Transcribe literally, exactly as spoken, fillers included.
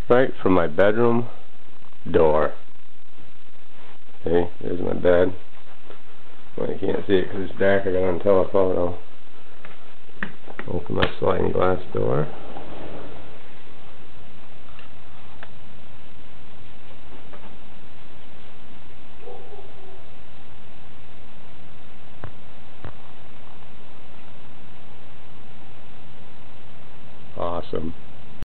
right from my bedroom door. Okay, there's my bed. Well, you can't see it because it's dark. I got on telephoto. Open my sliding glass door. Awesome.